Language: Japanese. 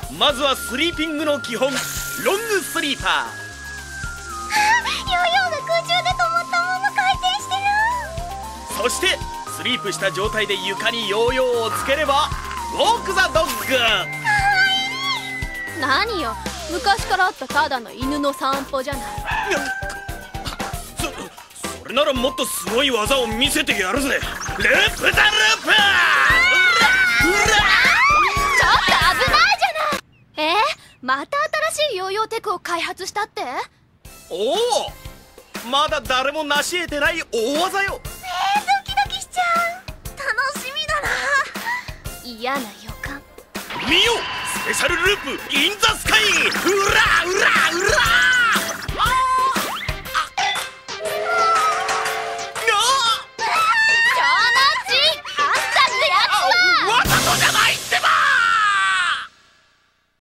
まずはスリーピングの基本、ロングスリーパー。 ヨーヨーが空中で止まったまま回転してる。 そしてスリープした状態で床にヨーヨーをつければウォーク・ザ・ドッグ。 何よ、昔からあったただの犬の散歩じゃない。 それならもっとすごい技を見せてやるぜ。ループ・ザ・ループ。ちょっと危ないじゃない。また新しいヨーヨーテクを開発したって？ おお、まだ誰も成し得てない大技よ。 ドキドキしちゃう。楽しみだな。 嫌な予感。 見よ、スペシャルループインザスカイ。うらうらうら。